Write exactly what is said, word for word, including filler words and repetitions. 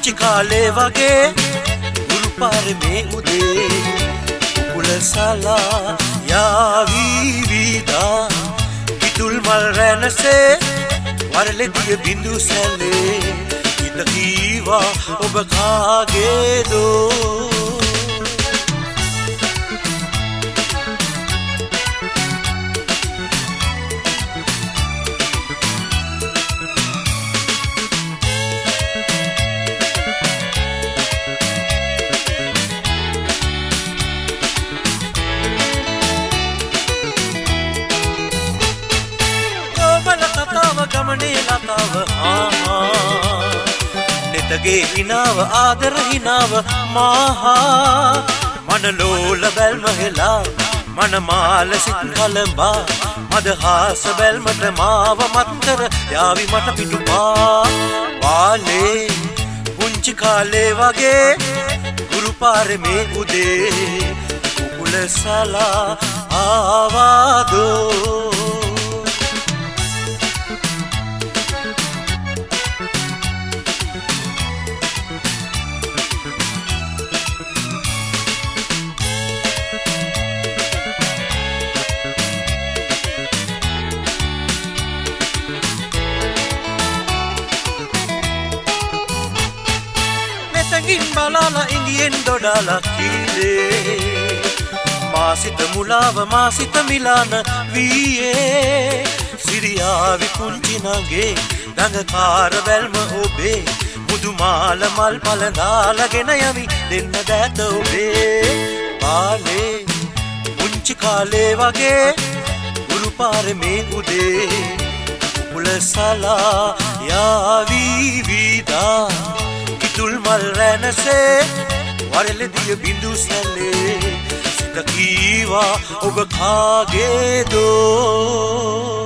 පුංචි කාලේ වගේ ගුරු පාරේ උදේ කුකුල සලා යාවි විදා කිතුල් මල් රැනසේ වරලෙදිය බිඳු සැලේ හිත කීවා ඔබ කාගේදෝ ගමනේ ලතාව ආහා නෙතගේ හිනාව ආදර හිනාව මාහා මනලෝල බැල්ම හෙලා මනමාල සිත් කලඹා මදහාස බැල්මට මාව මත්තර යාවි මට පිටුපා වාලේ පුංචි කාලේ වගේ ගුරු පාරේ මේ උදේ කුකුල සලා ආවාදෝ balala ingien dodala kile masita mulawa masita milana viye siriya vipunti nage dangakar belma obe mudumala mal palandala gena yami denna datha obe bale punchi kale wage guru pare me ude ulasala yavi vida कितुल मल रहने से वाले दिए बिंदु सले सिद्ध कीवा उब खागे दो